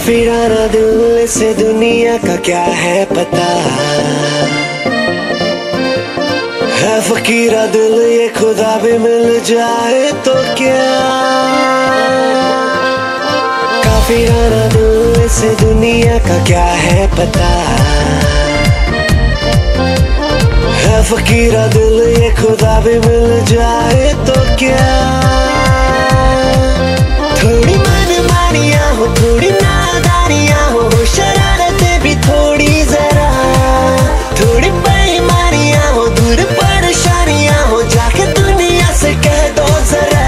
काफिराना दिल से दुनिया का क्या है पता, है फकीरा दिल ये खुदा भी मिल जाए तो क्या। काफिराना दिल से दुनिया का क्या है पता, है फकीरा दिल ये खुदा भी मिल जाए तो क्या। थोड़ी मनमानियाँ हो, थोड़ी नादानियाँ हो, शरारतें भी थोड़ी जरा, थोड़ी बेईमानियाँ हो, दूर परेशानियाँ हो, जाके दुनिया से कह दो जरा।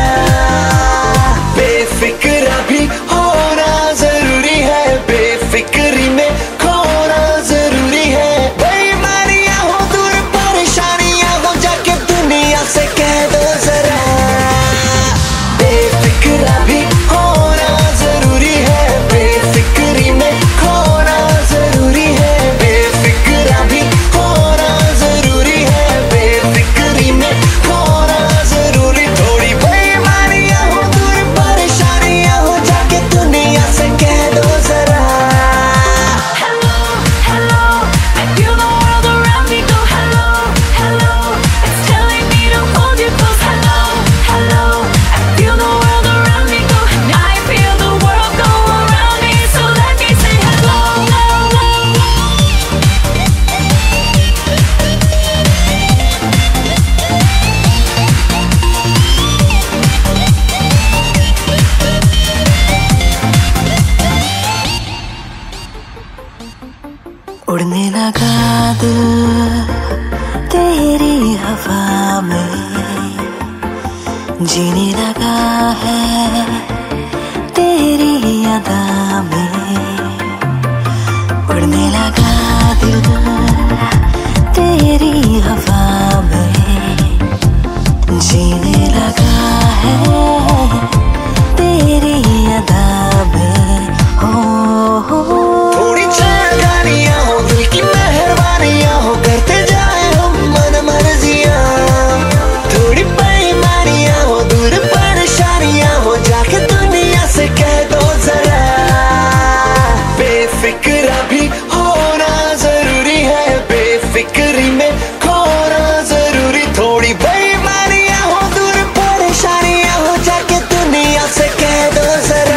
बेफिक्रा भी होना जरूरी है, बेफिक्री में खोना जरूरी है। बेईमानियाँ हो, दूर परेशानियाँ हो, जाके दुनिया से कह दो जरा। बेफिक्रा भी होना जरूरी है, बेफिक्री में खोना जरूरी है। बेफिक्रा भी होना जरूरी है, बेफिक्री में खोना जरूरी। थोड़ी बेईमानियाँ हो, दूर परेशानियाँ हो, जाके दुनिया से कह दो जरा। Hello, hello, I feel the world around me go hello, hello. It's telling me to hold you close. Hello, hello, I feel the world around me go. I feel the world go around me, so let me say hello, hello. उड़ने लगा दिल तेरी हवा में, जीने लगा है तेरी अदा में। उड़ने लगा दिल तेरी हवा में, जीने लगा है तेरी अदा में। हो थोड़ी चांदनियाँ हो, दिल की मेहरबानियाँ हो, करते जाए हम मन मर्जियाँ। थोड़ी बेईमानियाँ हो, दूर परेशानियाँ हो, जाके दुनिया से कह दो जरा। बेफिक्रा भी होना जरूरी है, बेफिक्री में खोना जरूरी। थोड़ी बेईमानियाँ हो, दूर परेशानियाँ हो, जाके दुनिया से कह दो जरा।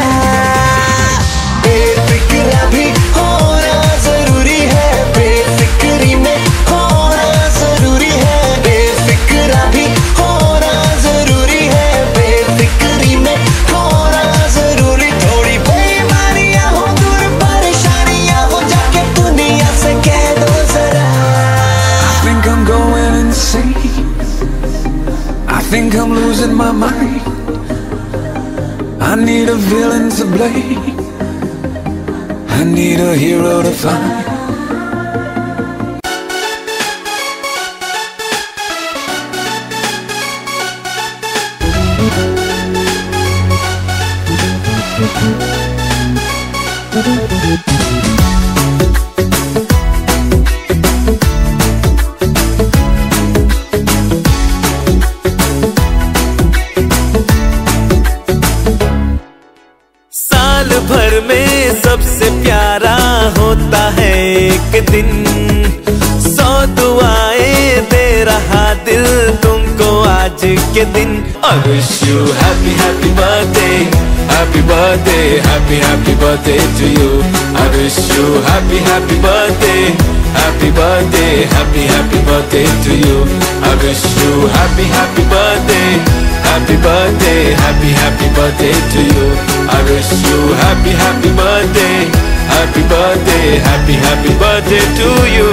बेफिक्रा भी होना जरूरी है, बेफिक्री में खोना जरूरी है। बेफिक्रा भी होना जरूरी है, बेफिक्री में खोना जरूरी। थोड़ी बेईमानियाँ हो, दूर परेशानियाँ हो, जाके दुनिया से कह दो जरा। I think I'm going insane, I think I'm losing my mind. I need a villain to blame, I need a hero to find. साल भर में सबसे प्यारा होता है एक दिन, 100 दुआएं दे रहा दिल तुमको आज के दिन। I wish you happy happy birthday, happy birthday, happy happy birthday to you. I wish you happy happy birthday, happy birthday, happy happy birthday to you. I wish you happy happy birthday, happy birthday, happy happy birthday to you. I wish you happy happy birthday, happy birthday, happy happy birthday to you.